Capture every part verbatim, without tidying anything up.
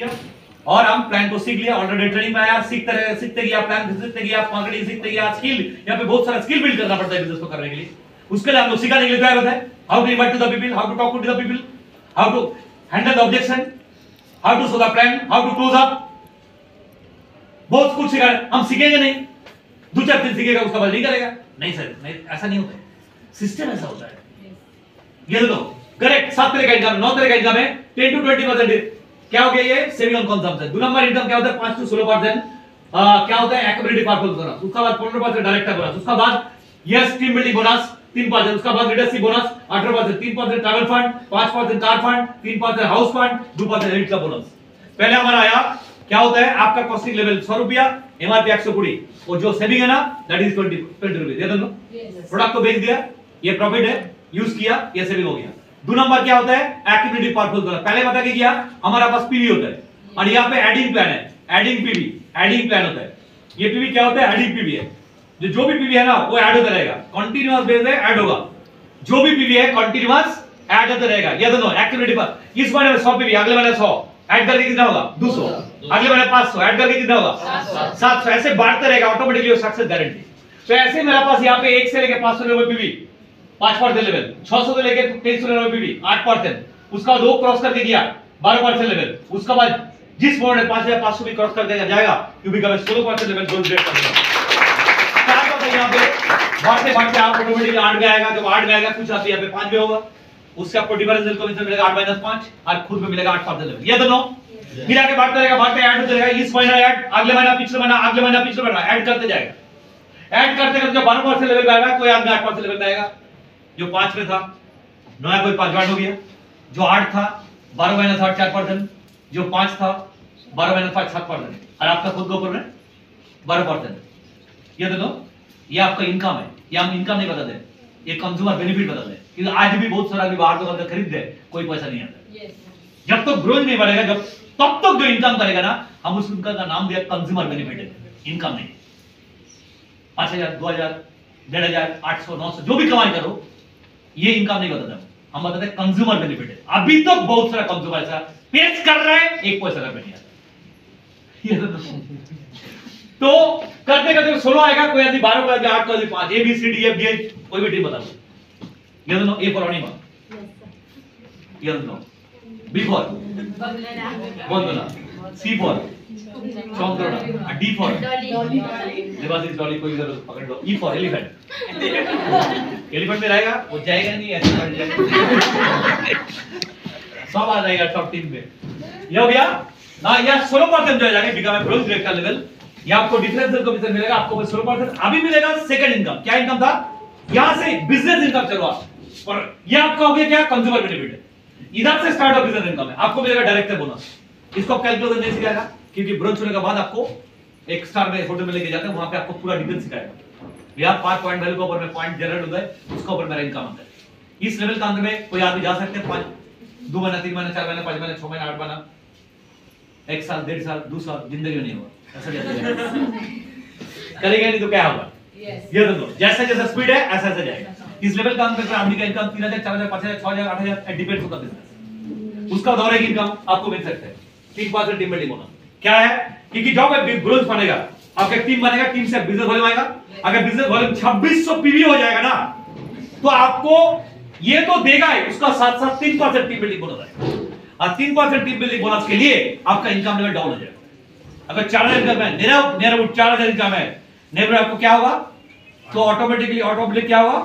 किया और हम प्लान को सीख लिया। ऑलरेडी ट्रेनिंग में आया, सीखते रहे, सीखते गया, प्लान सीखते गया, मार्केटिंग सीखते गया, स्किल यहाँ पे बहुत सारा स्किल बिल्ड करना पड़ता है बिजनेस को करने के लिए। उसके लिए हम लोग सिखाने के लिए तैयार होते हैं। How to invite to the people, how to talk to the people, how to handle the objection, how to show the plan, how to close up, बहुत कुछ सिखा। हम सीखेंगे नहीं, दो चार दिन सीखेगा उसका बाद नहीं करेगा। नहीं सर, नहीं, ऐसा नहीं होता है। सिस्टम ऐसा होता है। ये देखो करेक्ट, सात तरह का इनकम, नौ तरह का इनकम है। टेन टू ट्वेंटी परसेंट क्या हो गया ये सेविंग ऑन कंजम्पशन। दो नंबर इनकम क्या होता है, पांच टू सोलह परसेंट क्या होता है एक्टिविटी पर्पस बोनस। उसका बाद पंद्रह परसेंट डायरेक्टर बोनस। उसका बाद यस टीम बिल्डिंग बोनस तीन परसेंट। उसका बाद लीडरशिप बोनस अठारह परसेंट, तीन परसेंट ट्रैवल फंड, पांच परसेंट कार फंड, तीन परसेंट हाउस फंड, दो परसेंट रेंट का बोनस। पहले हमारा आया क्या होता है, आपका कॉस्टिंग लेवल सौ रुपया, एमआरपी एक सौ बीस, और जो सेविंग है ना that is twenty twenty rupees. ये दोनों प्रोडक्ट को बेच दिया, ये प्रॉफिट है, यूज किया, ये सेविंग हो गया। दो नंबर क्या होता है एक्टिविटी पर्पस बोनस। पहले बता के किया हमारा पास पीवी होता है और यहाँ पे एडिंग प्लान है, एडिंग पीवी, एडिंग प्लान होता है। ये पीवी क्या होता है, एडिंग पीवी है। जो जो भी पीवी है ना वो ऐड होता रहेगा, कंटीन्यूअस बेस पे ऐड होगा। जो भी पीवी है कंटीन्यूअस ऐड होता रहेगा। ये दोनों एक्टिविटी पर इस महीने में सौ पीवी, अगले महीने सौ ऐड करके कितना होगा, दो सौ, अगले महीने पाँच सौ ऐड करके कितना होगा, सात सौ, ऐसे बढ़ते रहेगा ऑटोमेटिकली सक्सेस गारंटी। तो ऐसे मेरे पास यहाँ पे एक से लेके पाँच सौ लेवल पीवी पाँच परसेंट लेवल, छह सौ से लेके तेईस सौ लेवल पीवी आठ परसेंट, उसका दो क्रॉस करके किया बारह परसेंट लेवल। उसके बाद जिस मोड में पाँच हजार पाँच सौ भी क्रॉस कर देगा जाएगा क्योंकि कभी सोलह परसेंट लेवल गोल रेट कर देगा। क्या होता है यहाँ पे बढ़ते बढ़ते आप ऑटोमेटिकली आठ में आएगा। जब आठ में आएगा कुछ आप यहाँ पे पाँच में होगा, उससे आपको डिफरेंशियल कमीशन मिलेगा आठ माइनस पाँच और खुद में मिलेगा आठ परसेंट लेवल। ये दोनों फिर आगे बढ़ते रहेगा, बढ़ते ऐड होते रहेगा। इस महीना ऐड, अगले महीना पिछले महीना, अगले महीना पिछले महीना ऐड करते जाएगा। ऐड करते करते जब बारह परसेंट लेवल पे आएगा कोई आदमी आठ परसेंट लेवल पे आएगा। जो पांच में था नया कोई पांच हो गया, जो आठ था बारह महीना था चार परसेंट, जो पांच था बारह महीना था सात परसेंट, और आपका खुद के ऊपर में बारह परसेंट। ये दोनों ये आपका इनकम है। ये हम इनकम नहीं बताते, ये कंज्यूमर बेनिफिट बताते हैं। क्योंकि आज भी बहुत सारा बाहर दुकान से खरीद दे कोई पैसा नहीं आता। जब तक ग्रोथ नहीं बढ़ेगा, जब तब तक जो इनकम करेगा ना, हम उस इनकम का नाम दिया कंज्यूमर बेनिफिट है, इनकम नहीं। पांच हजार, दो हजार, डेढ़ हजार, आठ सौ, नौ सौ जो भी कमाई करो, ये इनकम नहीं बताता, हम बताते हैं कंज्यूमर बेनिफिट है। अभी तो बहुत सारा कंज्यूमर ऐसा पेश कर रहा है, एक पैसा का नहीं आता। तो करते करते सोलह आएगा, कोई आदमी बारह को आएगा, आठ को आदमी पांच, A B C D F G H कोई भी टीम बता दो। ये दोनों ए फॉर अनिमा, ये दोनों बी फॉर बोल दो ना, सी फॉर चौंक करो ना, डी फॉर लिबास इज डॉली, कोई जरूर पकड़ लो, ई फॉर एलिफेंट। एलिफेंट में रहेगा वो जाएगा नहीं, ऐसे बढ़ जाएगा, सब आ जाएगा टॉप टीम में। ये हो गया ना, यह सोलह परसेंट जो जाएगा become a bronze director level. ये आपको डिफरेंशियल कमीशन मिलेगा, आपको सोलह परसेंट अभी मिलेगा। सेकंड इनकम क्या इनकम था, यहां से बिजनेस इनकम चलो आप, और ये आपका हो गया क्या कंज्यूमर बेनिफिट है। इधर से स्टार्ट ऑफ बिजनेस इनकम है, आपको मिलेगा डायरेक्टर बोनस। इसको कैलकुलेशन नहीं सिखाएगा क्योंकि ब्रोंज होने के बाद आपको एक स्टार में होटल में लेके जाते हैं, वहां पे आपको पूरा डिटेल सिखाएगा। यहां पांच पॉइंट वैल्यू के ऊपर में पॉइंट जनरेट होता है, उसके ऊपर मेरा इनकम आता है। इस लेवल के अंदर में कोई आदमी जा सकते हैं, पांच दो महीना, तीन महीना, चार महीना, पांच महीना, छह महीना, आठ महीना, एक साल, डेढ़ साल, दो साल, जिंदगी में नहीं होगा ऐसा करेगा नहीं तो क्या होगा। ये दोनों जैसा जैसा स्पीड है ऐसा ऐसा जाएगा। इस लेवल का अंदर आदमी का इनकम तीन हजार, चार हजार, पांच हजार, छह हजार, आठ हजार डिपेंड्स होता बिजनेस। उसका दौरे की इनकम आपको मिल सकता है। तीन परसेंट टीम बिल्डिंग बोनस क्या है, क्योंकि जब ग्रोथ बनेगा आपका टीम बनेगा, टीम से बिजनेस वॉल्यूम आएगा। अगर बिजनेस वॉल्यूम छब्बीस सौ पीवी हो जाएगा ना, तो आपको ये तो देगा ही, उसका साथ साथ तीन परसेंट टीम बिल्डिंग बोनस है। और तीन परसेंट टीम बिल्डिंग बोनस के लिए आपका इनकम लेवल डाउन हो जाएगा। अगर चार हजार इनकम है, नेरा नेरा चार हजार इनकम है, नेबर आपको क्या होगा, तो ऑटोमेटिकली ऑटोमेटिकली क्या होगा,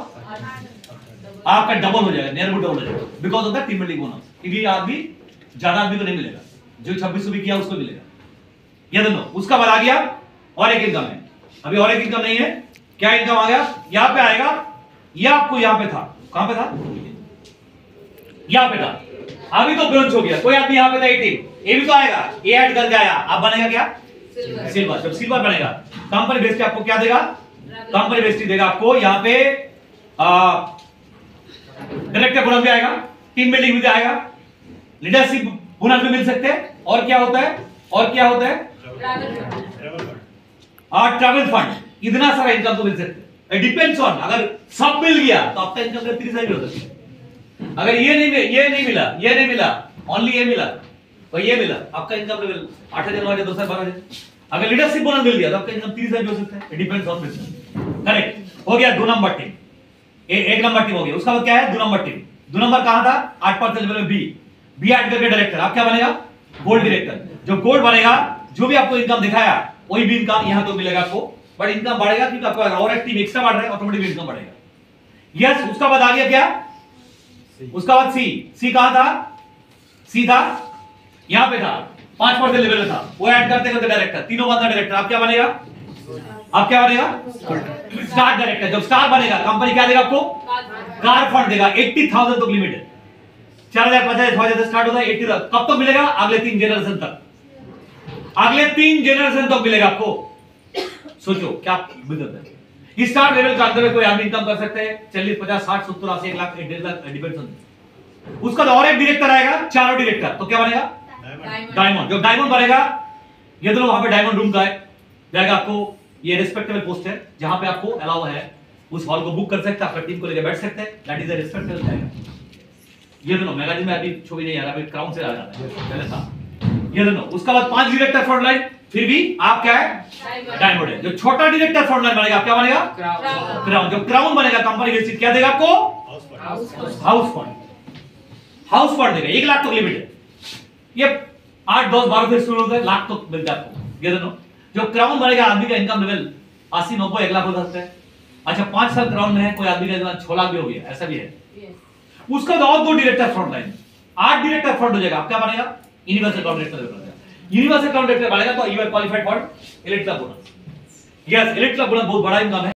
आपका डबल हो जाएगा, नेबर डबल हो जाएगा because of the team building bonus. क्योंकि आदमी ज्यादा आदमी को नहीं मिलेगा, जो छब्बीस सौ भी किया उसको मिलेगा। ये दोनों उसका बाद आ गया और एक इनकम है, अभी और एक इनकम नहीं है। क्या इनकम आ गया, यहां पे आएगा, यह आपको यहां पे था, कहां पे था, यहां पे था, अभी तो ब्रोंज हो गया। कोई आदमी यहां पे था अठारह, ये भी तो आएगा, ये ऐड करके आया, अब बनेगा क्या, सिल्वर। जब सिल्वर बनेगा कंपनी बेस्ड आपको क्या देगा, कंपनी बेस्ड देगा आपको यहां पे डायरेक्टर बोनस भी आएगा, टीम बिल्डिंग भी आएगा, लीडरशिप बोनस भी मिल सकते हैं। और क्या होता है, और क्या होता है, और ट्रैवल फंड, इतना सारा इनकम तो मिल सकते हैं। डिपेंड्स ऑन, अगर सब मिल गया तो आपका इनकम तीस हजार भी हो सकता है। अगर ये नहीं ये नहीं मिला, ये नहीं मिला, ओनली ये मिला, और ये मिला आपका इनकम लेवल आठ हजार नौ हजार दस हजार बारह हजार। अगर लीडरशिप बोनस मिल गया तो आपका इनकम तीस हजार भी हो सकता है, डिपेंड्स ऑन बिजनेस। करेक्ट हो गया दो नंबर टीम, ए, एक नंबर टीम हो गया। उसका बाद क्या है दो नंबर टीम। दो नंबर कहां था आठ परसेंट लेवल में बी, बी ऐड करके डायरेक्टर आप क्या बनेगा गोल्ड डायरेक्टर। जो गोल्ड बनेगा जो भी आपको इनकम दिखाया वही भी इनकम यहां तो मिलेगा आपको, बट इनकम बढ़ेगा क्योंकि आपका और एक टीम एक्स्ट्रा बढ़ रहा है, ऑटोमेटिक इनकम बढ़ेगा। यस उसका बाद आ गया क्या, उसका बाद सी, सी कहां था, सी था यहां पे था पांच परसेंट लेवल में था, वो ऐड करते करते डायरेक्टर तीनों बंदा डायरेक्टर आप क्या बनेगा, आप क्या बनेगा स्टार डायरेक्टर। जब स्टार बनेगा कंपनी क्या देगा आपको कार फंड देगा अस्सी हज़ार तक लिमिट है, चार हजार पचास हजार से स्टार्ट होता है अस्सी तक। कब तक मिलेगा अगले तीन जनरेशन तक, अगले तीन जनरेशन तक मिलेगा आपको। सोचो क्या बिजनेस है। इस स्टार लेवल के अंदर में कोई आदमी इनकम कर सकते हैं चालीस पचास साठ सत्तर अस्सी एक लाख डेढ़ लाख डिपेंड्स ऑन। उसका और एक डायरेक्टर आएगा चारों डायरेक्टर तो क्या बनेगा डायमंड। जो डायमंड बनेगा ये दोनों वहां पे डायमंड रूम का है जाएगा आपको, ये रिस्पेक्टेबल पोस्ट है जहां पे आपको अलाउ है उस हॉल को बुक कर सकते हैं, आपका टीम को लेकर बैठ सकते हैं, दैट इज अ रिस्पेक्टेबल जाएगा। ये दोनों मैगजीन में अभी छवि नहीं आ रहा, अभी क्राउन से आ रहा है पहले था ये दोनों। उसका बाद पांच डायरेक्टर फ्रंट लाइन, फिर भी आप क्या है डायमंड है। जो छोटा डायरेक्टर फ्रंट लाइन बनेगा आप क्या बनेगा क्राउन। जो क्राउन बनेगा कंपनी की सीट क्या देगा आपको हाउस फंड, हाउस फंड देगा एक लाख तक लिमिट है। ये आठ दस बारह से शुरू होता है लाख तक मिलता है आपको ये दोनों। जो क्राउन बनेगा आदमी का इनकम लेवल अस्सी नब्बे एक लाख हो सकता है। अच्छा पांच साल क्राउन में है कोई आदमी का छह लाख भी हो गया ऐसा भी है। उसका और दो डायरेक्टर फ्रंट लाइन आठ डायरेक्टर फ्रंट हो जाएगा, आप क्या बनेगा यूनिवर्सल डायरेक्टर बनेगा। यूनिवर्सल डायरेक्टर बनेगा तो you are qualified for Electra bonus. Yes Electra bonus बहुत बड़ा इनकम है।